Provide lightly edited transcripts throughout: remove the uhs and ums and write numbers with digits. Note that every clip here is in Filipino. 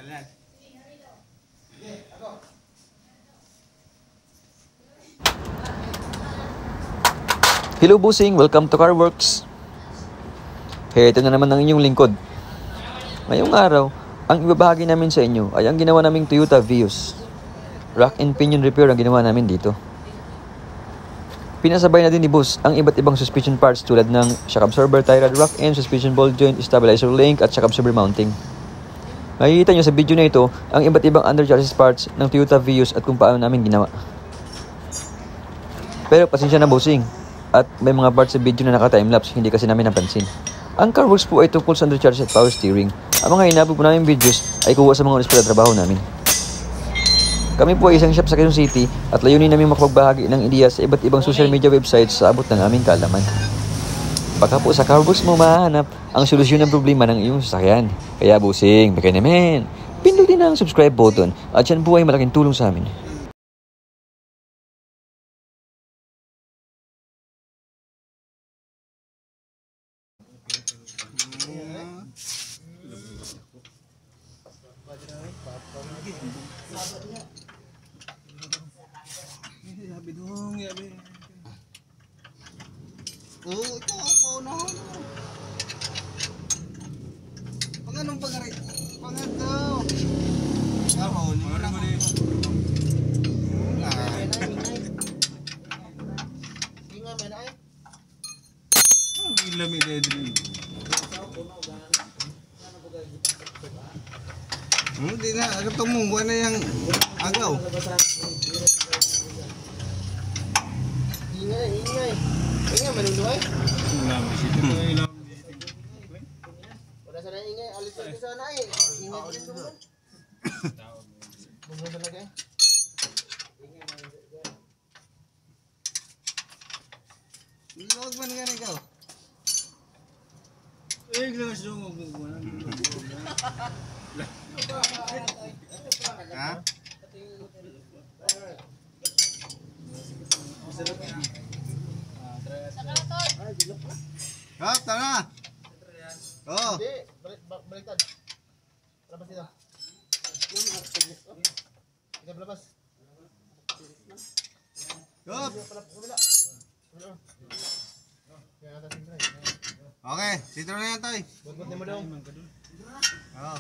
Hello Busing, welcome to Carworks. Ito na naman ang inyong lingkod. Ngayong araw, ang ibabahagi namin sa inyo ay ang ginawa naming Toyota Vios. Rack and pinion repair ang ginawa namin dito. Pinasabay na din ni Boss ang iba't ibang suspension parts tulad ng shock absorber, tie rod, rack and suspension ball joint, stabilizer link at shock absorber mounting. Makikita nyo sa video na ito ang iba't ibang under chassis parts ng Toyota Vios at kung paano namin ginawa. Pero pasensya na Bossing, at may mga parts sa video na naka-timelapse, hindi kasi namin napansin. Ang Carworks po ay tungkol sa undercharge at power steering. Ang mga hinabog po namin videos ay kuha sa mga oras trabaho namin. Kami po ay isang shop sa Quezon City at layunin namin makapagbahagi ng ideya sa iba't ibang social media websites sa abot ng aming kaalaman. Baka po sa Carworks mo mahanap ang solusyon ng problema ng iyong sasakyan. Kaya Busing, baka naman, pindutin na ang subscribe button at yan po ay malaking tulong sa amin. Oh, ito ang paunahan mo. Pag anong pag-ari? Pag ito. Kahon. Marang mo rin. Hinga man ay. Lami na din. Hindi na. Ito mo. Buwan na yung agaw. Ingay, ingay. Ingay, manunuay? Ingay, ingay. Wala sana ingay, alis ko sana eh. Ingay ko rin doon. Bumula talaga eh. Ingay, manunuay. Huwag man nga ikaw. Eh, glass doon mo bubunan. Ha? Hop, tara. Oh. Hindi, baliktad. Labas dito. Hindi labas. Hop. Okay, dito na yan tayo. Bot-bot mo daw. Oo.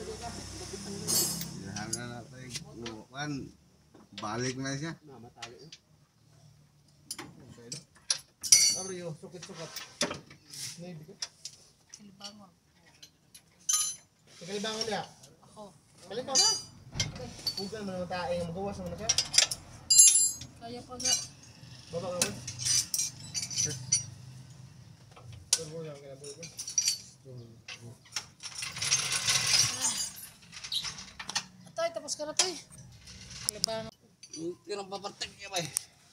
Diyan na natin. Balik na siya. Ario, sukat-sukat. Naibi ka? Kalibangon. Kalibangon niya? Ako. Kalibangon na? Pugan mo naman tayo. Magawas naman na siya? Kaya pa nga. Baba ka naman. Turbo lang kaya po ito. Atay, tapos ka na tayo. Kalibangon. Hindi nang papartek niya ba eh.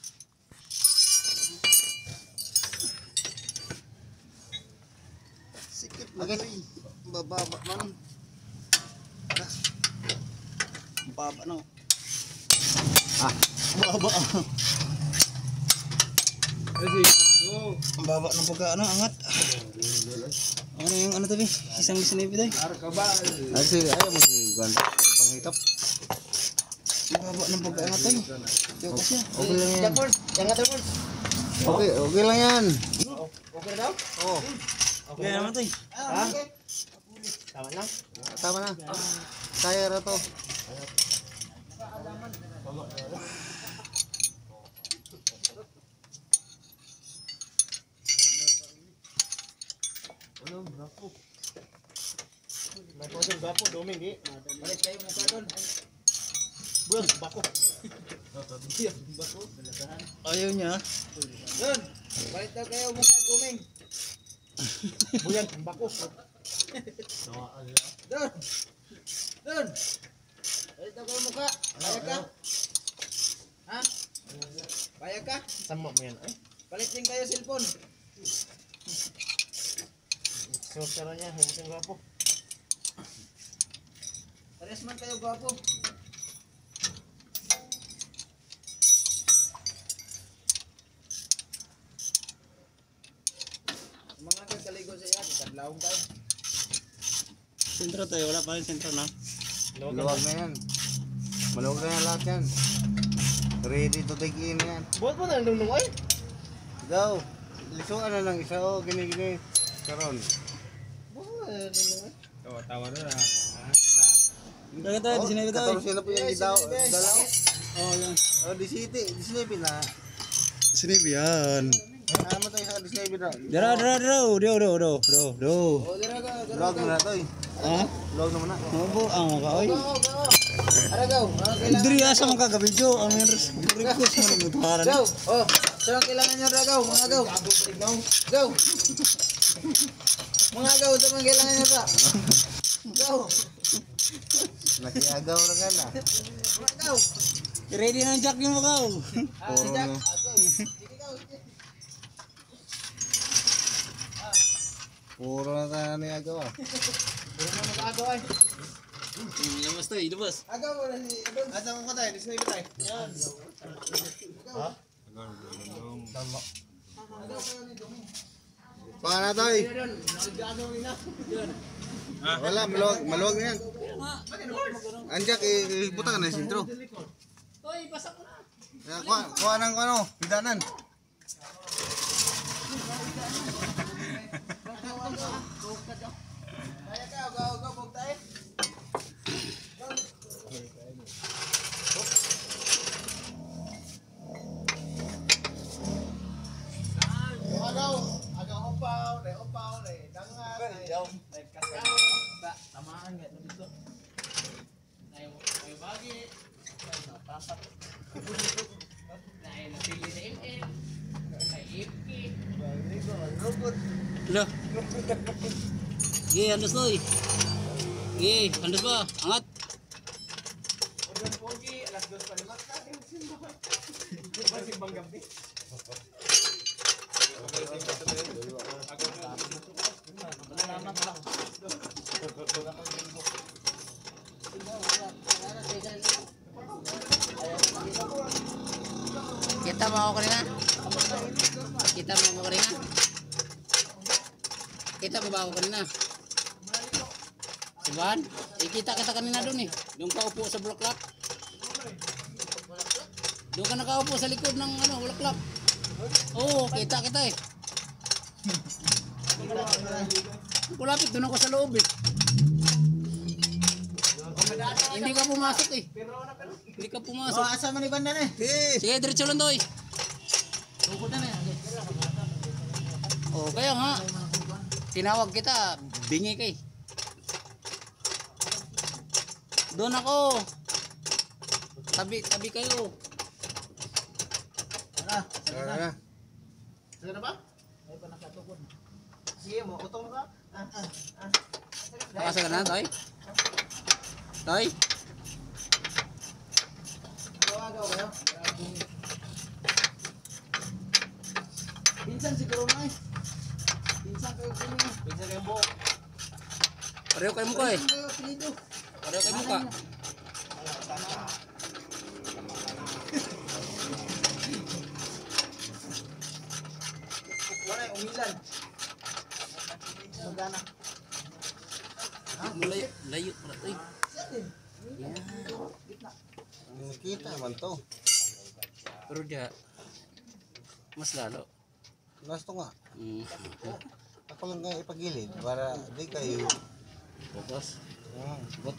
Okay. Bababa man. Baba no. Baba. Baba ng pagkaano angat. Ano yung ano tabi? Isang sinipi tayo. Sige, ayaw mo si Gwan. Pangitap. Baba ng pagkaangat tayo. Yoko siya. Okay lang yan. Okay lang yan. Okay daw? Oo. Okay naman tayo. Ha? Tama na? Tama na. Kaya na to. Ano? Gapo. May posong gapo. Doming di. Balik kayo mukha doon. Bro, bako. Ayaw niya. Doon. Balik daw kayo mukha guming. Buyan, bako. Doon. Doon. Balik daw kayo mukha. Bayag ka? Ha? Bayag ka? Sama mo yan. Balik din kayo cellphone. Sosara niya. Humusing gwapo. Pares man kayo gwapo. Mga kagaligo sa iya, kadlawong tayo. Sentro tayo, wala pa rin sentro na. Maluwag na yan. Maluwag na yan lahat yan. Ready to take in yan. Buat mo na ang lungoy. Go. Lisuan na lang isa. O, gini-gini. Karon. Tawa na na. Daga tayo, di sinabi tayo. 14 na po yung dalaw. Oh, yan. Oh, di sinabi na. Sinabi yan. Ano tayo sa di sinabi na? Dara. Vlog mo na to eh. Ha? Vlog naman na. Mabo ang ka oy. Aragaw. Diri asa man ka video. Ang request mo ni mutaran. Go. Oh, saan kailangan niyo ragaw? Mga gaw. Go. Mga gaw, saan kailangan niyo ra? Go. Nakiagaw na ka na. Mga gaw. Ready na ang jack yung magaw. Puro na. Puro na tayo na agaw ah. Puro na mag-agaw ay. Labas tayo, labas. Agaw mo na si Adon. Asa mo ko tayo, disney ba tayo? Yan. Ha? Paano tayo? Wala, maluwag na yan. Anjak, ibuta ka na yung sintro. Hoy, pasak na. Kuha ng ano, pidanan. Kaya ka, go, bog tayo. Agaw upaw, dangat. Tamaan nga dito. Ay bagi. Pasak. Nay napili na MM. Ay FK. Lo. Ge, andas toy. Ge, andas ba? Angat. Udan pogi, alas 2 pa limat ka. Simbang gabi. Kita mo ako kanina? Kita mo ako kanina? Kita mo ba ako kanina? Siban? Kita kita kanina doon eh. Doon ka upo sa bulaklak. Doon ka nakaupo sa likod ng ano, bulaklak. Oo, kita kita eh. Kulapit doon ako sa loob eh. Hindi ka pumasok eh. Hindi ka pumasok. Asa man ibanda na eh. Sige, diretso lang doy. Tungkol na na. Oh, kaya nga. Tinawag kita, bingi kay. Doon ako. Tabi kayo. Tara. Sige na ba? Ay pa nakatukod. Sige mo, utong ka. Nakasa ka na, Toy? Toy? Agaw kayo. Pinsan siguro na eh. Pinsan kayo kini. Pinsan kayo buhok. Pareho kayo mukha eh. Kayo apelido. Pareho kayo mukha. Wala yung umilan. Magana. Layo pala, Toy. Kita naman to. Pero dia, mas lalo. Gusto nga. Mm. Ako lang kayo ipagilid para di kayo. Batas. Bot.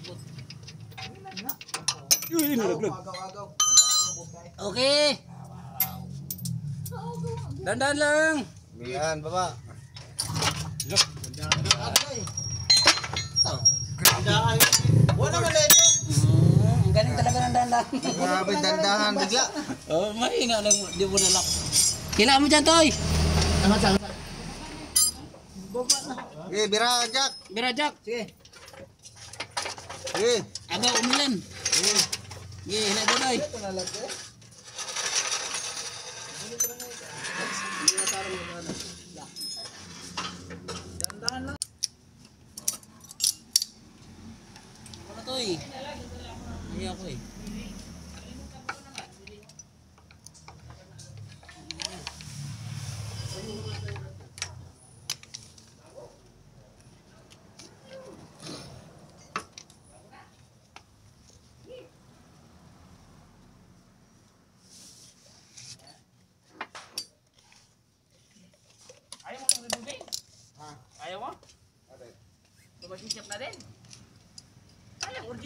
Uy, nalaglag. Agaw. Okay. Dandan lang. Bihan, baba. Look. Wala man ito. Ang galing talaga ng dandan. Grabe dandahan bigla. Oh, mahina lang, di mo nalak. Kailangan mo dyan, Toy. Eh, bira Jack. Bira, Jack. Sige. Sige. Aga, umilan. Sige, hinay ko, Toy. Ano, Toy? Hindi ako eh.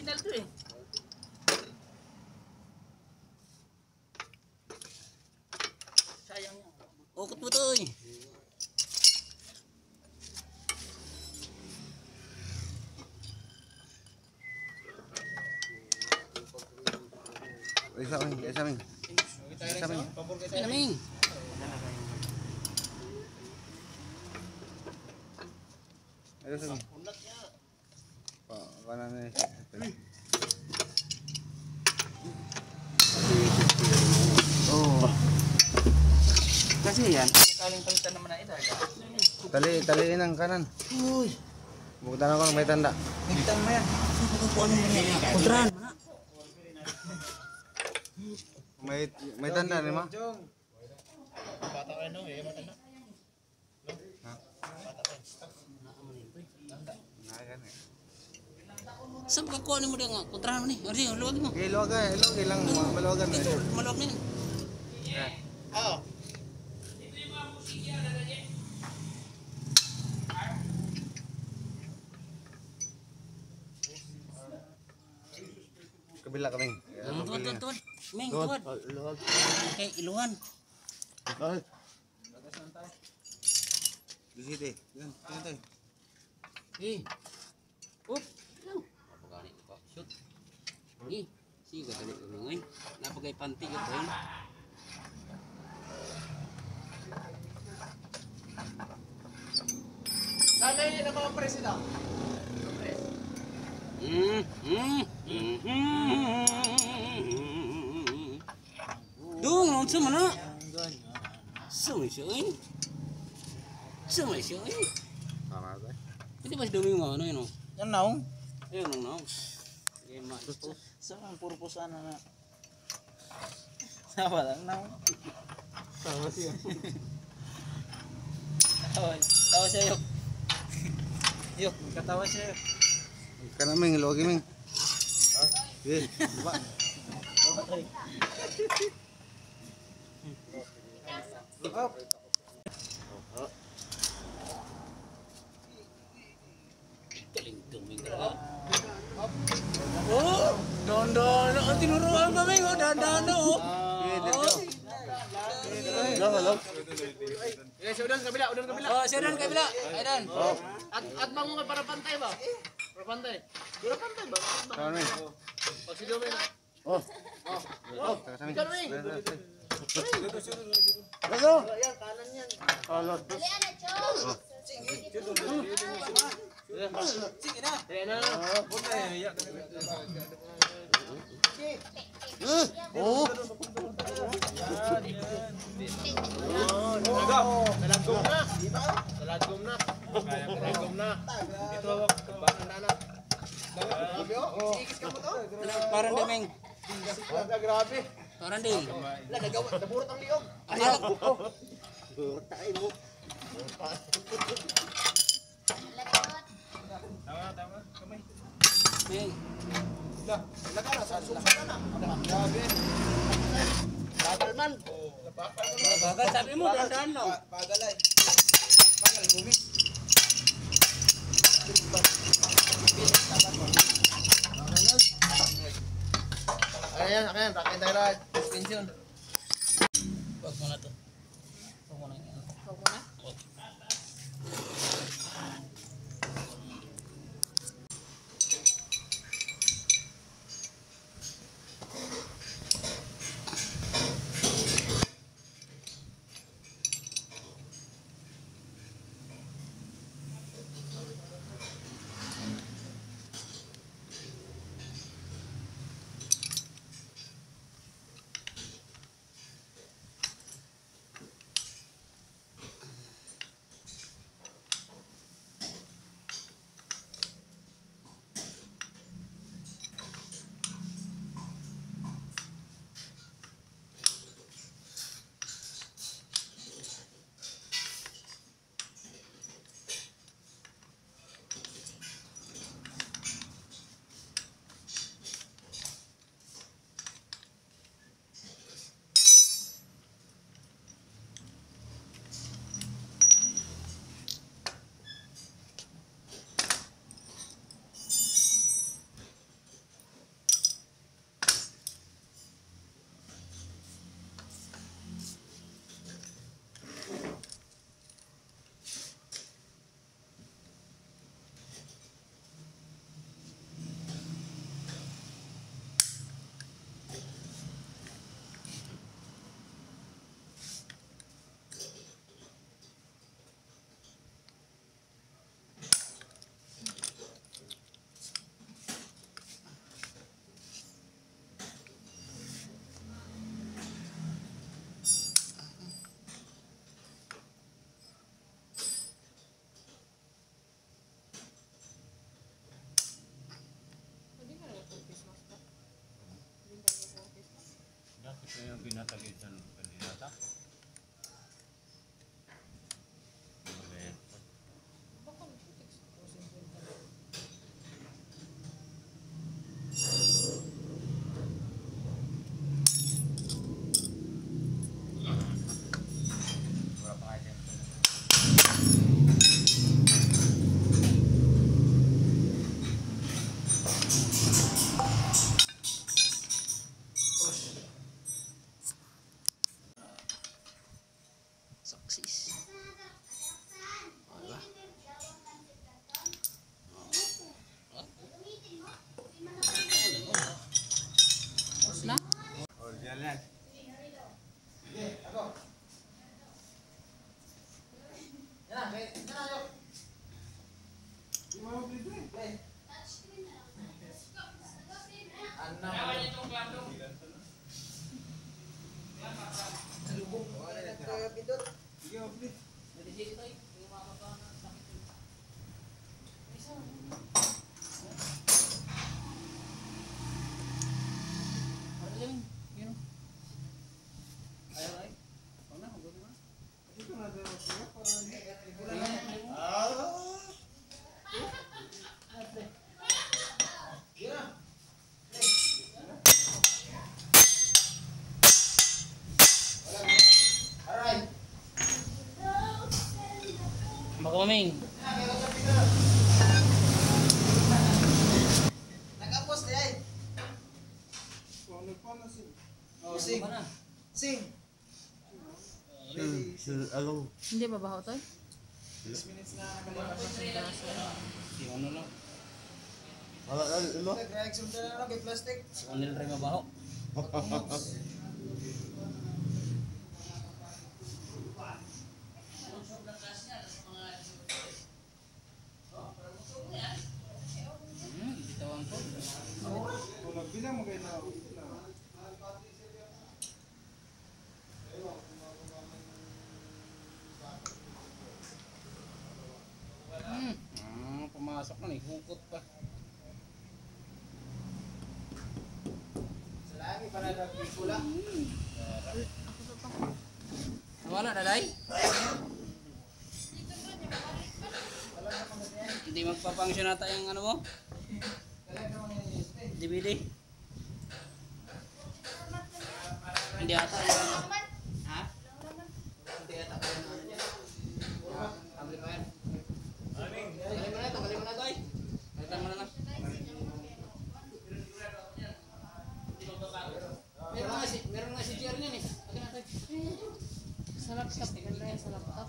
signal to eh. Sayang yan. Ukot mo to eh. Isa min. Pinaming. Ayo sa min. Kanan ni. Oh. Kasi yan. Kaling palitan naman na ito. Taliin ang kanan. Uy. Bukutan ako ng may tanda. Bigtan mo yan. Kukuhaan mo yan. Kudrahan mo na. May tanda ni ma. Bata ka no eh. Matanda. Saan ka kuha mo nga? Kudrahan mo ni. Ordi, luwag mo. Ilog lang. Maluwagan na. Maluwag na yan. Oo. Kabila kaming. Tuwad. Ming, tuwad. Okay, iluhan. Di sini. Yan, tayo. Eh. Up. Napagani ko. Shoot. Eh. Sige, dali ko ngayon. Napagay panty ko yun. Sana yun ang mga presida. Dung, nung sama na. Sumay-sumay. Tama ba? Hindi ba si dumi yung ano yun? Yan naong. Ayun, nung naong. Okay, ma-expose. Saan ang purpose na na? Sawa lang naong. Sawa siya. Tawa siya yok. Yok, katawa siya yok. Kana ming logi ming. Eh, ba. Galing duming talaga. Oh, don. Ang tinuruan kami, oh, dandan oh. Udan kabila. Oh, siya doon kabila. Ayun. At bangun ka para pantay ba? Para pantay. Para pantay ba? Kana ming. Pag si Domen. Oh. Taka sa ming. Ikaw rin. Ayan, kanan yan. Sige na. Ayan na. Oh. Talagom na. Dito hawak. Bakang Parang daming. Grabe. Parang din. Wala, naburot ang liog. Ayan. Ming. Bagal man. Bagal sabi mo, dandan no. Bagal ay. Ayan, rakin tayo lahat. Suspension. Wag mo na to. Wag mo na yan. Wag mo na? pinatagisan kandidata. Sukses. Wala. Na? Jalan. Baka maming. Nagapos na yan. Sing. Sing. Hindi ba baho to? 6 minutes na nakalipas. Ano lang? Nag-reaction na lang kay plastic. Ano rin mabaho? Bitawan ko. Pumasok na nih, hukot pa. Salami para nagpipula. Wala na day? Hindi magpapangsyon nata yung ano mo? DVD? Hindi ata yung... Ha? Hindi ata pa yung ano dyan. Amplifier. Tanggalin mo na, tanggalin mo na tay. Tanggalin mo na lang. Meron nga si GR niyan eh. Akin natin. Sa laptop. Ganda yan sa laptop.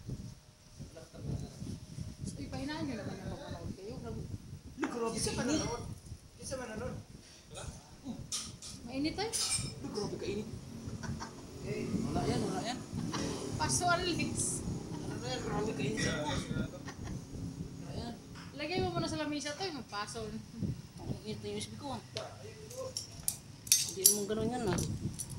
Uy, pahinaan nyo naman ang mapanood kayo. Isa manonood. Isa manonood. Mainit tayo. Grabe kainit. Wala yan, wala yan. Paso alis. Ano na yan, grabe kainit sa boss. Wala yan. Lagay mo muna sa lamisa to. Magpaso. Ang init na USB ko ah. Hindi naman ganun yan ah.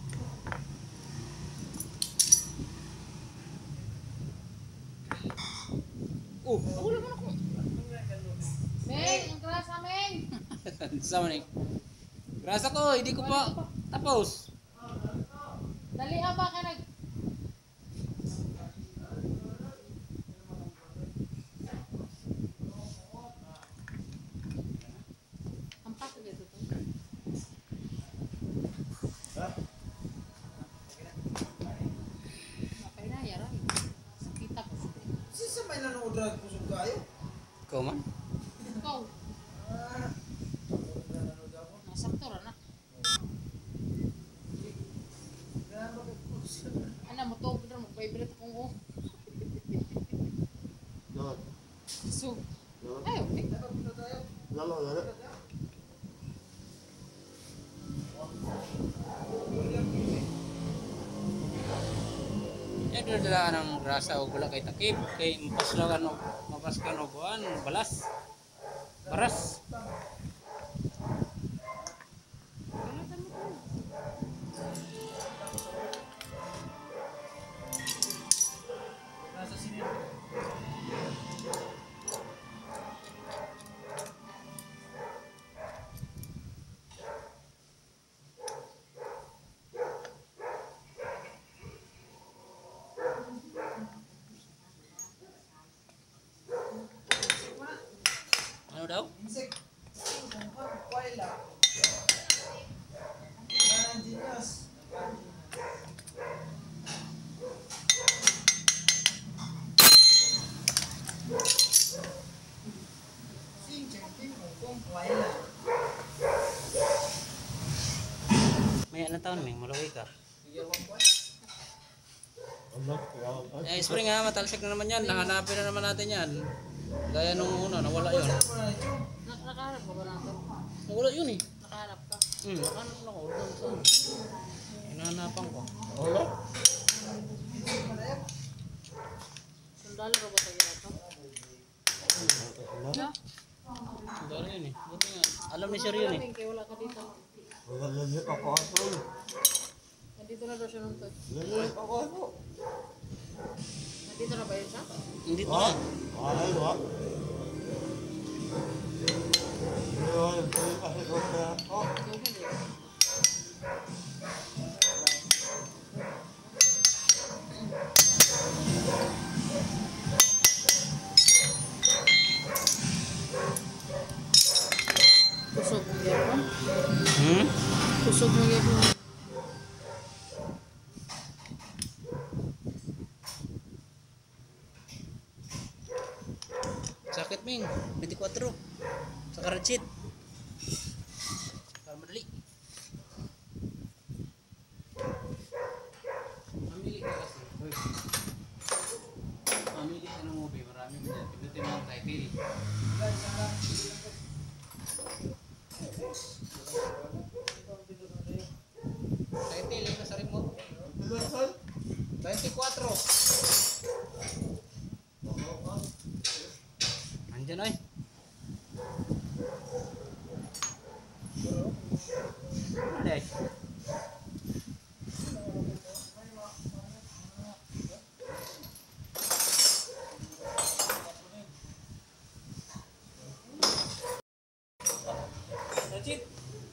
Oh, Ulo mo na ko. Meng, ang grasa, Meng. sama nih. Rasa ko, hindi ko pa tapos. Dali ba ka nag... Ampak ko dito to. Mapay na, yara. Sakita ko. Sisa may nanonood drag kusog kayo. Ikaw man? Ikaw, Nanonood ako. nasakto ra na. Ana mo to, pero mag-vibrate akong ko. So, ay, okay. Ya dala ng rasa o gula kay takip kay mapaskan og kuan balas. Baras. Maya na taon, Ming. Maluwi ka. Eh, spring nga, matalsik na naman yan. Nahanapin na naman natin yan. Gaya nung una, nawala yun. Nakahanap ka ba natin? Nawala yun eh. Nakahanap ka? Nakahanap lang ako. Doon sa hinahanapan ko. Sundalo ka ba tayo ito? No? Dali yun eh. Buti nga. Alam ni Sir yun eh. Kaya wala ka dito. Nandito na daw siya nung tag. Nandito na ba yun siya? Hindi to na. Yung hindi. Kusog mo yan. Kusog mo yan. Sakit, Ming. 24. Sa karatsit. Para madali. Mamili ka kasi. Mamili ka ng movie. Marami mo dyan. Pindutin mo ang title. Title, yung nasa remote. 24. Andyan ay. Ay. That's it.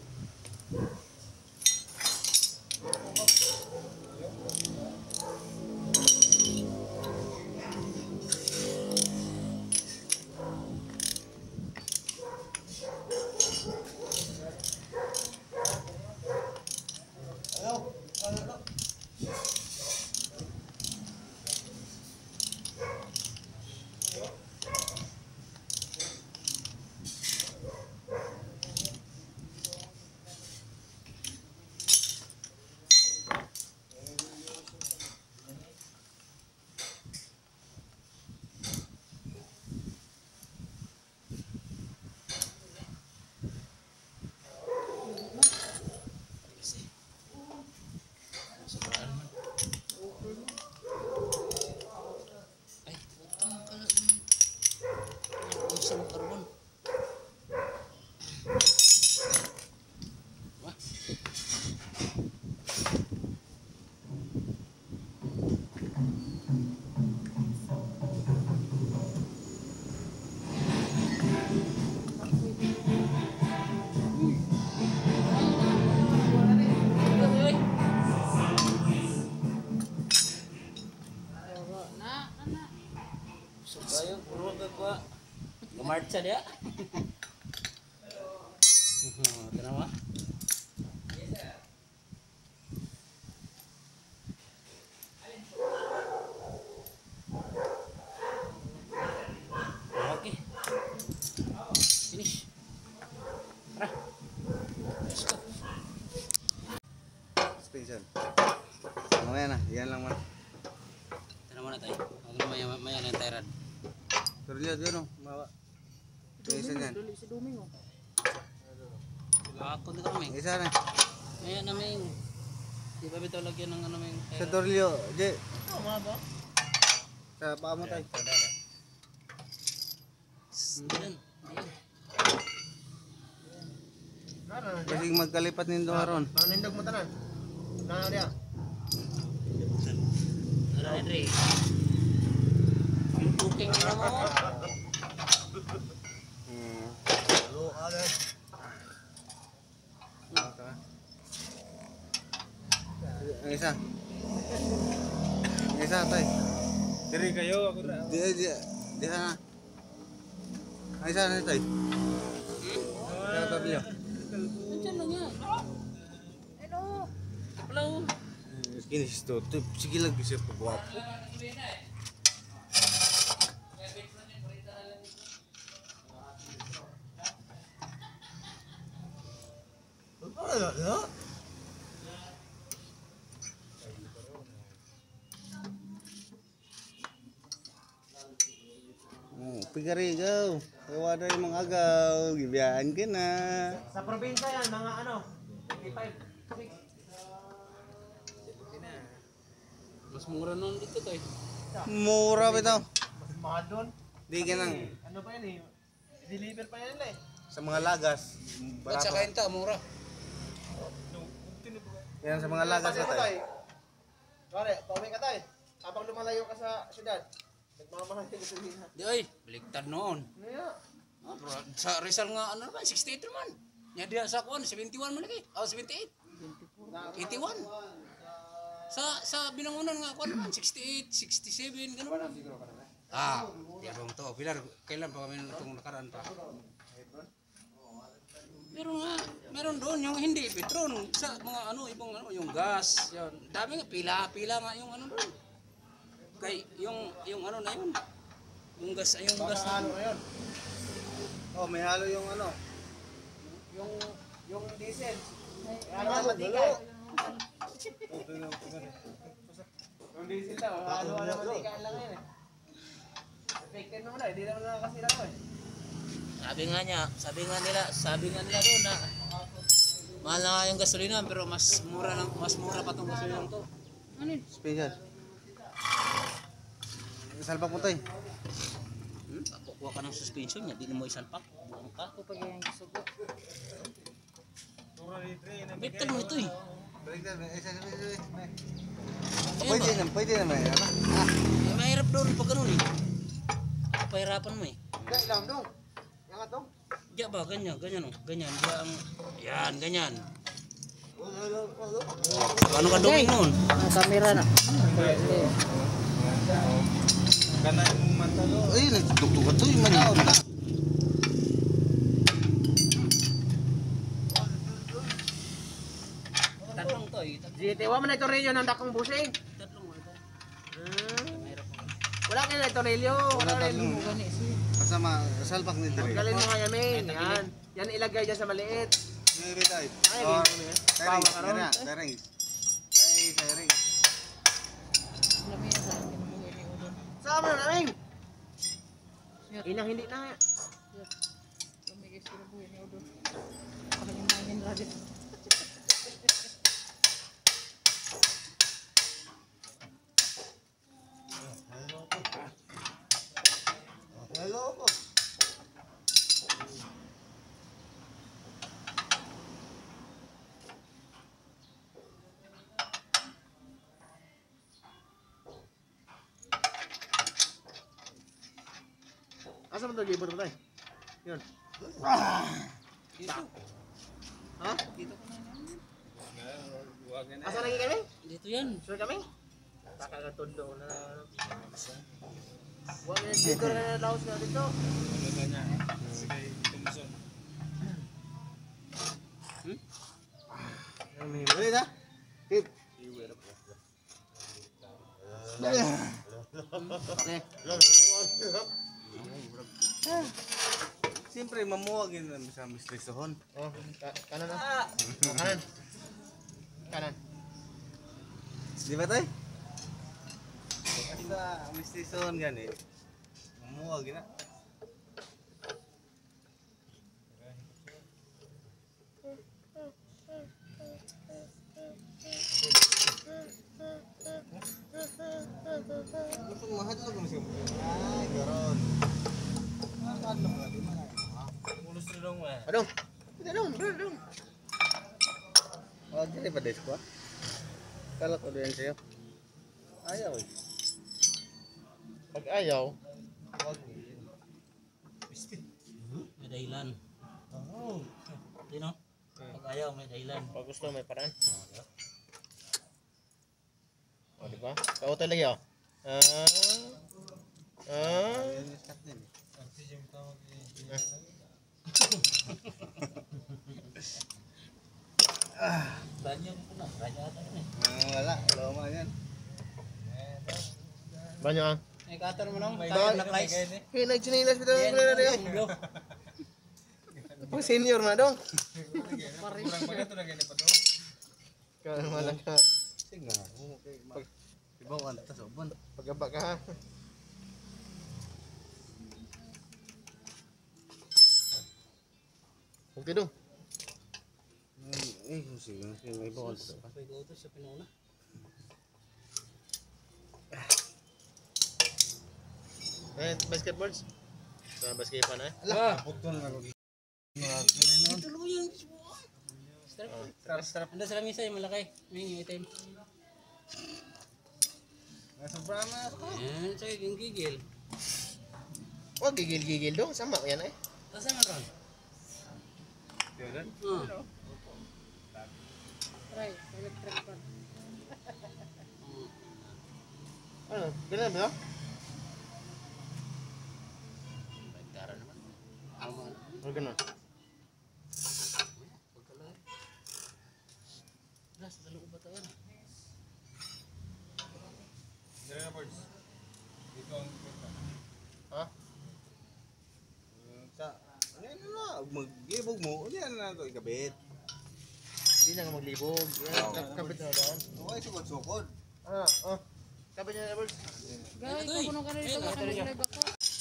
Sa karbon. Wah. Subayo, puro ka kwa. Gumarcha dia. Kenapa? Oke. Finish. Tara. Let's go. Suspension. Mamaya na, yan lang man. Tara muna tayo. Maya na yung tyrad. Pero lihat yun oh, bawa. Yung isa niyan. Si Duming oh. Ako na kami. Yung isa na. Maya namin. Di ba bitaw lagyan ng ano yung Sa Torlio, Je. Mga ba? Sa paa mo tayo. Diyan. Kasi magkalipat nindo karon. Nindog mo tanan. Nana dia. Ano Henry? Booking nila mo. Ang isa. Ang isa tay. Diri kayo ako ra. Di na. Ang isa na tay. tornilyo. Nandiyan lang yan. Ano? Kapalaw. Kinis to. Sige lang bisa pagwapo. Pigarigaw. Ewa na yung mga agaw. Gibiyaan ka na. Sa probinsya yan, mga ano, 55, 6. Mas mura nun dito tayo. Mura ba ito? Mas mahal doon. Di ka nang. Ano pa yan eh? Deliver pa yan nila eh. Sa mga lagas. Ba't sa kainta, mura? Yan sa mga lagas na tayo. Pare, pauwi ka tayo. Habang lumalayo ka sa syudad, nagmamahal ka sa gasolina. Di ay, baliktad noon. Ano yan? Ah, bro, sa Rizal nga ano naman, 68 naman. Nya dia sa kuan 71 man lagi. Oh, 78. 81. Sa binangunan nga kuan naman 68, 67 ganun. Ah, tiyabong to. Pilar, kailan pa kami itong nakaraan pa? Meron doon yung hindi petron sa mga ano ibang ano yung gas, yun. Dami nga pila nga yung ano doon. Kay yung ano na yun. Yung gas na Ano yun? Oh, may halo yung ano. Yung diesel. Ano ang matikay? Yung diesel daw, ano matikay lang yun eh. Affected naman na, hindi naman nakakasira ko eh. Sabi nga nila doon na mahal na nga yung gasolina pero mas mura pa tong gasolina to. Ano yun? Special. Salpak mo tayo. Kuha ka ng suspension niya, di na mo isalpak. Buang ka. Kapag yung gusto ko. Bigtan mo ito eh. Pwede naman. Ano? Mahirap doon pag ganun eh. Pahirapan mo eh. Hindi, ilang dong. Yang atong. Diya ba, ganyan oh. Ganyan, diya ang... Yan, ganyan. Paano ka duming nun? Ang camera na. Ay, nagdugtog to yung manyaon na. Tatlong to eh. Wa man na ito rin ng dakong busing. Tatlong ito. Wala kayo na ito relyo. Wala rin. Kasama, salpak ni Dre. Galin mo nga yamin. Yan. Yan ilagay dyan sa maliit. Maybe tayo. Ay, Or, bawa ka ron. Daring. Daring. Labi na sa akin kinubuhay ni Udon. Sama na namin. Inang hindi na. Lumigis kinubuhay ni Udon. Pakalimanin radit. Hello po. Asa mo ito libro tayo? Yun. Dito. Ha? Dito ko na. Asa lagi kami? Dito yan. Sure kami? Pakagatundo na. Huwag na dito na laos na dito. Ulit ha? Tip. Siyempre, mamuwagin na sa mistresohon. Oh, kanan na. Kanan. Kanan. Di ba tayo? Sa mistresohon gani. Mamuwagin na. Gusto mahadlok mo siya. Ay, garon. Mahadlok mo di man. Mulus rin dong eh. Adong. Adong. Oh, dili pa des ko. Kala ko din sa'yo. Ayaw eh. Pag ayaw, Wag. May dahilan. Oh. Dino? Pag ayaw, may dahilan. pag gusto may paraan. O, di ba? Kao talaga. Banyak mo na, banyak ata yun eh. Wala, loma yan. Banyak ah. May cutter mo nang, May kaya guide, black may lights. guide eh. Kaya nag-chinilas bitaw ko na rin. Bro. Pag senior na dong. Kurang pa ito na ganyan pa to. Kaya malang ka. Sige nga. Ibaw ang tasobon. Pagabak ka ha. Okay dong. Sige. Ibaw ang tasobon. Pwede ito sa pinuna. Basketballs. Sa basketball na eh. Putol na lagi. Ito lang yan. Strap. Ando sa lamisa yung malaki. May item. Nasa brama ako. Ayan, sa yung gigil. Oh, gigil-gigil dong. Sama yan eh. Asa man ron? Yun. Try, electric fan. Ano? Ganun ba? Bagtara naman. Aman. O ganun. Pagkalay. Nasa sa loob ba ito yan? Dire na boards. Dito ang kwenta. Ha? Sa ano na, mag-gibog mo. Ano yan na ito, ikabit. Hindi na nga maglibog. Kapit na doon. Okay, sukod-sukod. Ah. Kapit niya na balls. Guys, kapuno ka rin ito. Baka mag-live ako.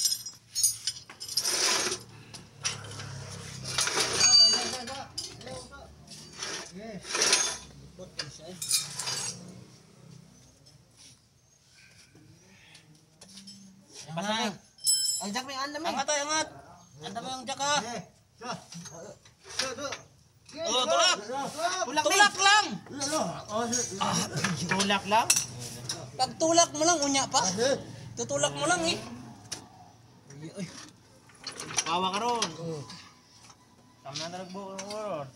Pasang. Ang jack may andam Angat tayo, angat. Anda mo yung jack ha. Oh, tulak lang. Tulak lang? Pag tulak mo lang, unya pa. Tutulak mo lang eh. Kawa ka ron. Tama na nagbuo ko ron.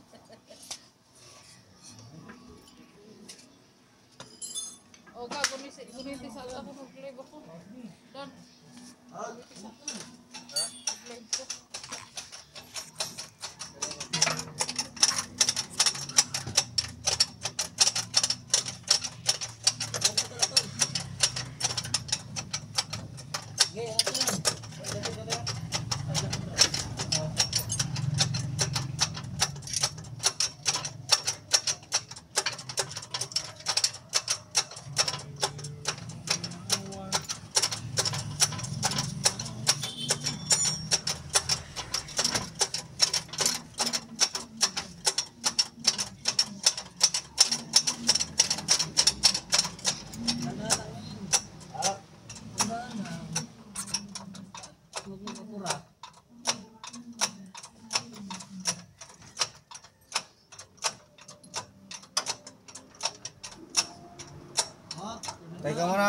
O, guniti sa ako. Mag-live ako. Dan. Guniti sa ako. Mag-live ko. Teka muna.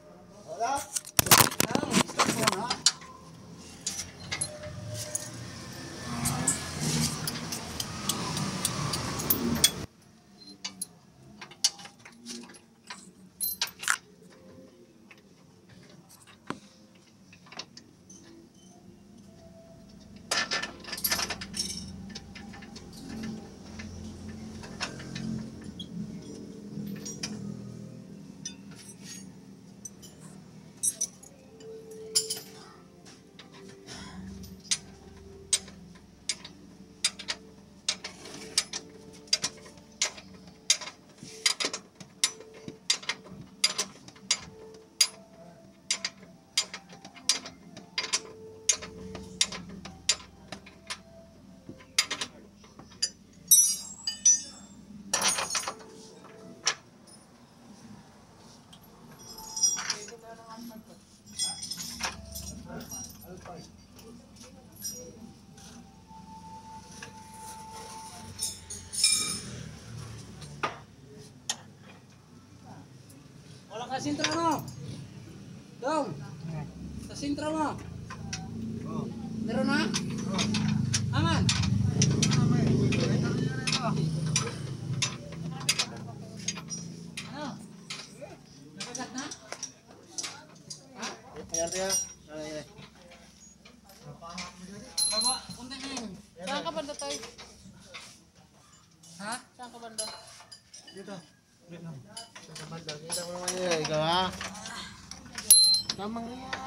Wala ka sintro mo. Dong. Sa sintro mo. Meron na? Aman. Ano? Nakagat na? Ayan, ayan. Baba, punta na yun. Ha? Saan ka banda? Dito. Dito. Sa banda. Kita mo naman yun. Ikaw ha? Tamang yan.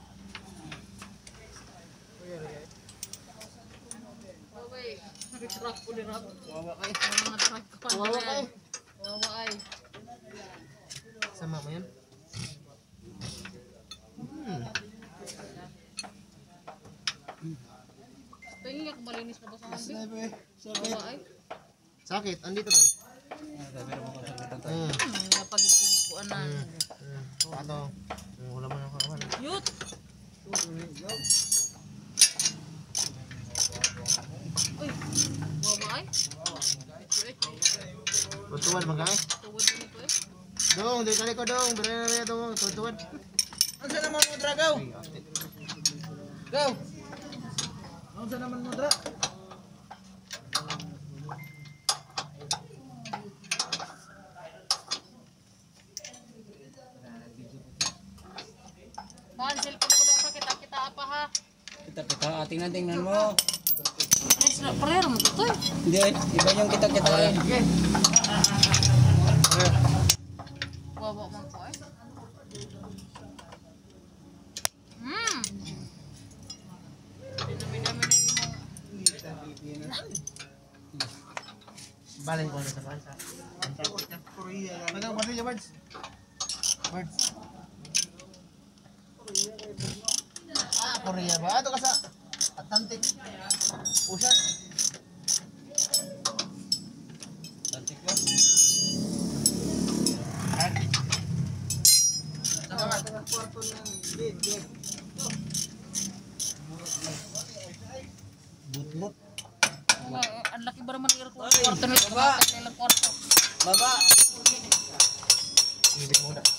Waway. Truck ko din ako. Wawa kayo. Mga truck ko. Wawa kayo. Wawa ay. Sama mo yan? Tingin nga kung malinis na ba sa hambi? Sakit. Wawa ay. Sakit. Andito tayo. Napag ikuan na. Pato. Wala man ang kawan. Yut! Uy! Wawa ay. Tutuan magay. Tuwad din ito eh. Dong, di kali ko dong. Bere-bere dong. Tutuan. Ano naman mo dragaw? Go. Ano naman mo dra? Mahal, cellphone ko dapat kita-kita apa ha? Kita tingnan mo. Parero mo ito eh. Hindi, iba yung kita eh. Wawa man ko eh. Dami-dami na yung Balen ko na sa bansa. Korea. Ano ba niya, Birds? Birds. Korea ba? Ato ka sa Atlantic Ocean. Atlantic ba? Butlot. ang laki ba naman ng kwarto nito? Ilang kwarto? Baba! Hindi mo na.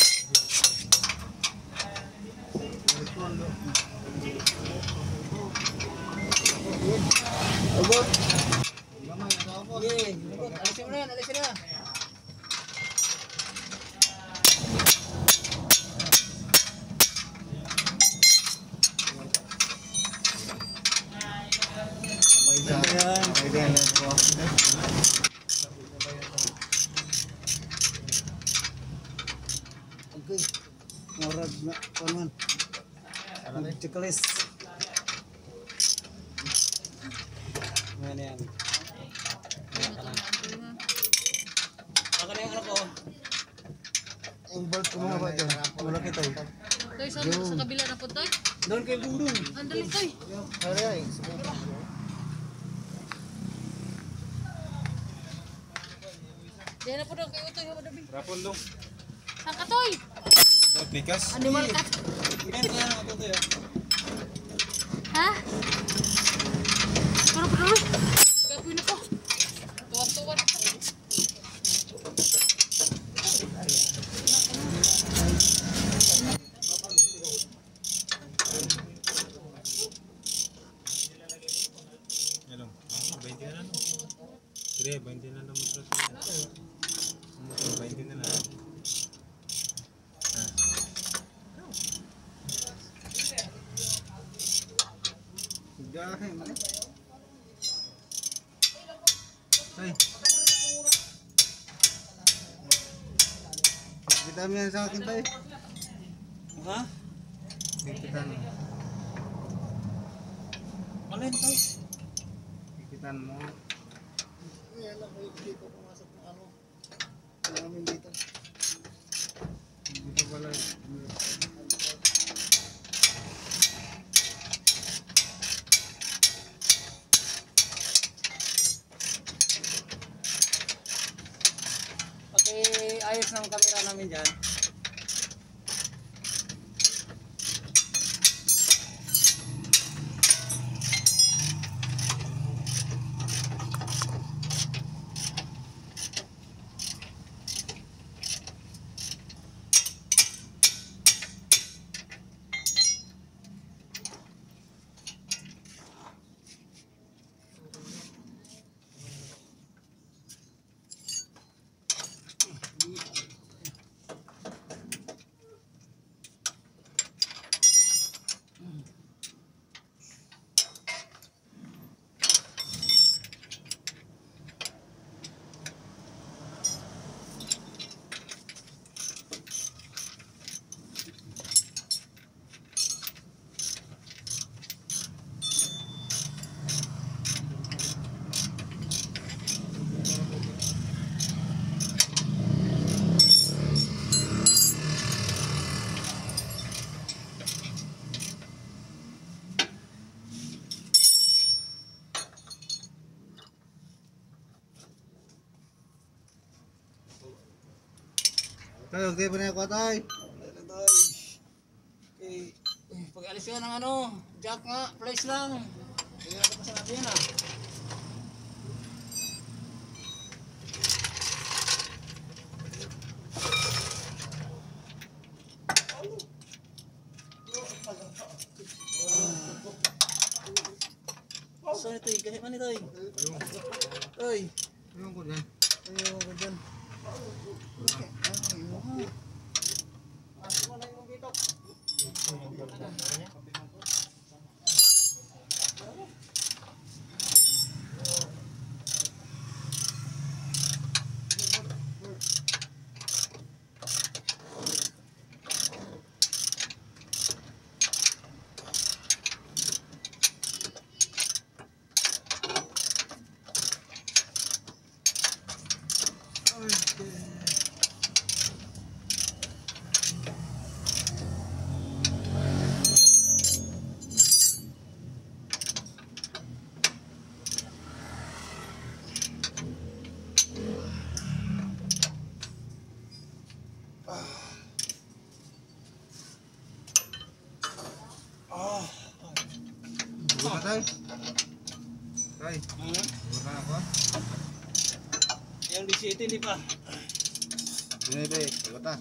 Alisin mo na yan, alisin na. Okay. Murag na kanon. Checklist. Mana yan? Ako na yung ano ko. Ang bolt ko mga ba dyan? Wala kita eh. Toy, sa kabila na po toy? Doon kay Dundun. Andali toy. Hari ay. Diyan na po daw kayo toy. Rapon dong. Saan ka toy? Bikas. Animal ka. Ha? Pero gagawin ako. Tuwan-tuwan. Ano? 20 na lang. Sige, 20 na lang mo sa 20 na lang. Gahe man. Ay. Kita mo yan sa akin tayo. Ha? Kikitan mo. Alin tayo? Kikitan mo. Yan lang ko dito pumasok ng ano. Namin dito. Dito pala. Ayos ng camera namin dyan. Tayo, okay pa na ako tay. Pag-alis ka ng ano, jack nga, place lang. Kaya ako pa sinabi yan ah. Saan ito eh? Kahit man ito eh. Oy. Ayun ko dyan. Ayaw ko dyan. Buka tay. Tay. Buka na ako. Yung di city, di pa. Ini deh, buka.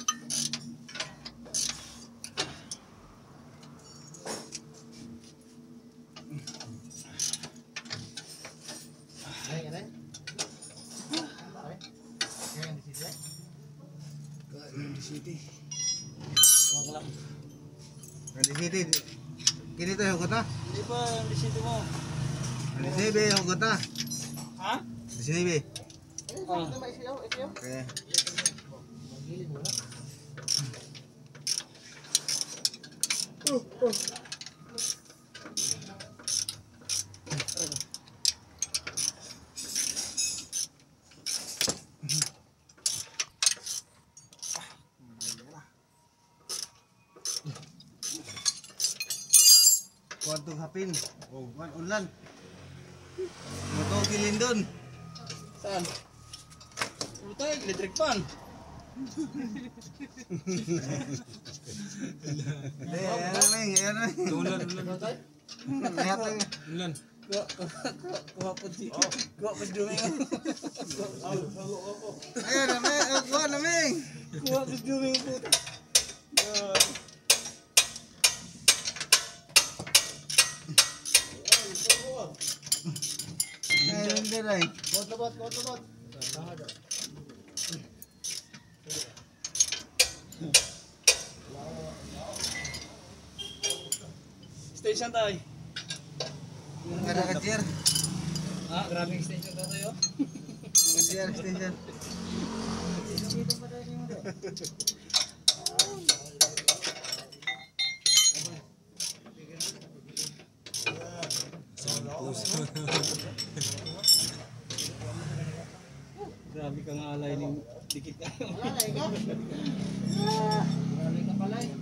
Yung di city. Wag lang. Nanti sini. Kini tayo hugot na. Hindi pa, yung di city mo. Nanti sini be hugot na. Ha? Di sini be. Oh. Okay. Kuwantong hapin. Oh, ulan. Moto kilindon. Saan? Ito ay electric fan. Ayan na. Ulan tayo. Lihat lang. Ulan. Kuha po si. Kuha po si Duming. Ayan na, kuha na, Ming. Kuha po si Duming po. Ayan din ay. Station tayo. Ada kecil. Ah, grabe yung station tayo. Kecil station. Grabe ka nga alay ng dikit kayo. Alay ka pala eh.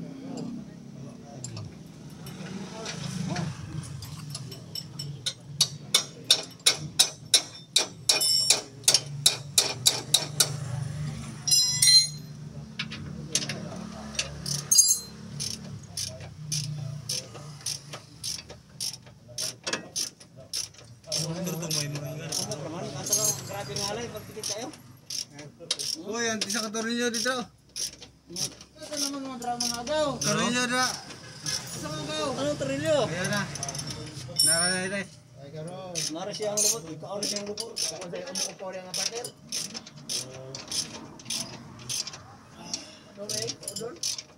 Grabe nga alay pag dikit kayo. Uy, ang isa ka tornilyo dito. Ito naman mga drama na agaw. Tornilyo na. Isang agaw. Ano trilyo? Ayan na. Naranay na. Mara siyang lupot, ikaw rin siyang lupot. Ako sa'yo umuupo rin ang partner. Doon eh, doon.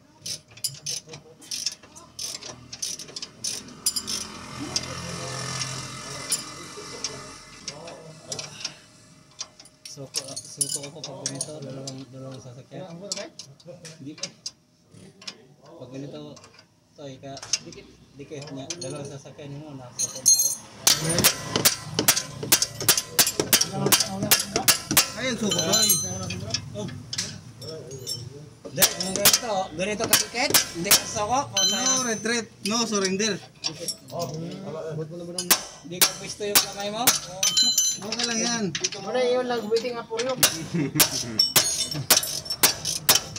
Suko ko pag ganito, dalawang sasakyan. Hindi pa. Pag ganito, to ika dikit niya, dalawang sasakyan mo na sa Ayun, suko ko. Ganito ka-ticket, hindi ka sasako. No retreat, no surrender. Hindi ka pwesto yung kamay mo. Okay lang yan. Ano yun lang, waiting nga po yun.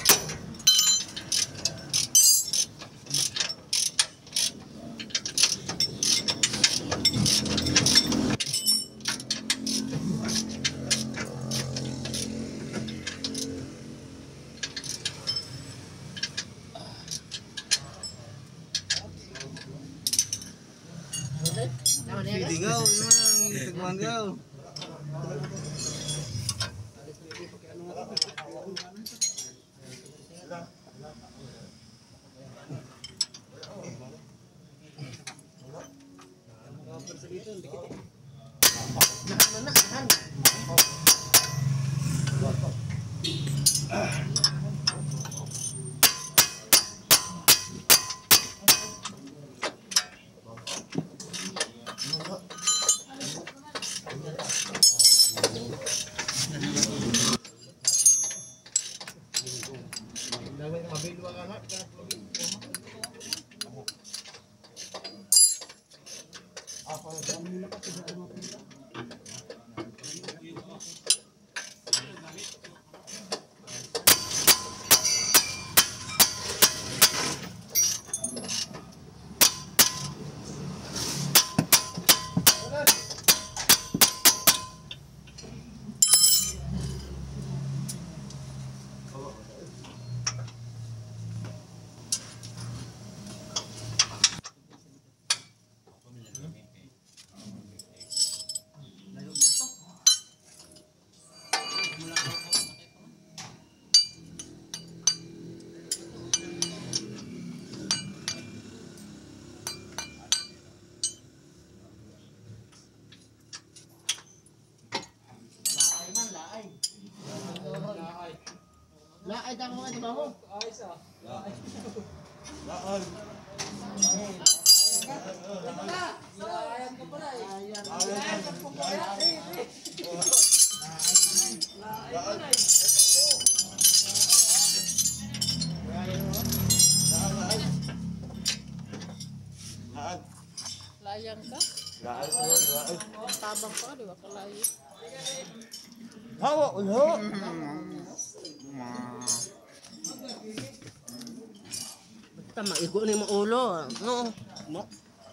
go. Laay ka mo di ba ho? Layang ka? Tabang ka, di ba? Kalayo. Hawa ulo. Basta maigo ni mo ulo. No. No.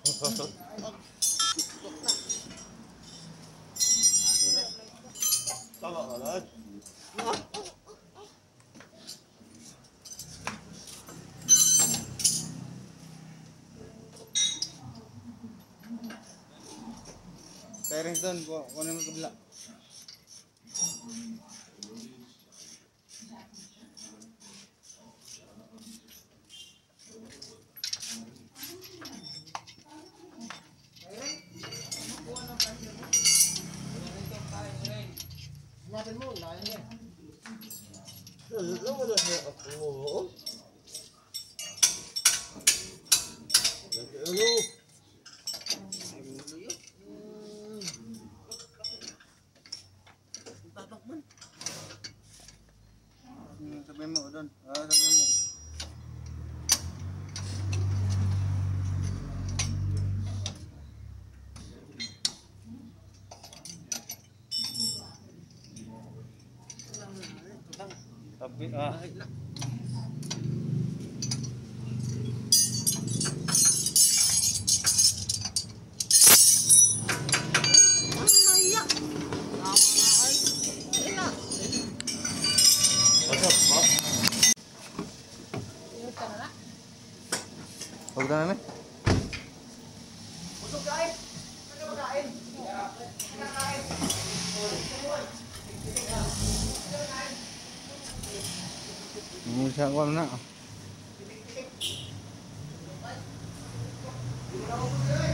Tama ka lang. Carrington, kunin mo kabila. Hanapin mo, layan niya. Ano mo na siya ako? Ano? Tatakman. Sabihin mo doon. Sabihin mo. Sabi Maya. Ay. Ila. Yun ka na. Huwag na namin. Siya ko na.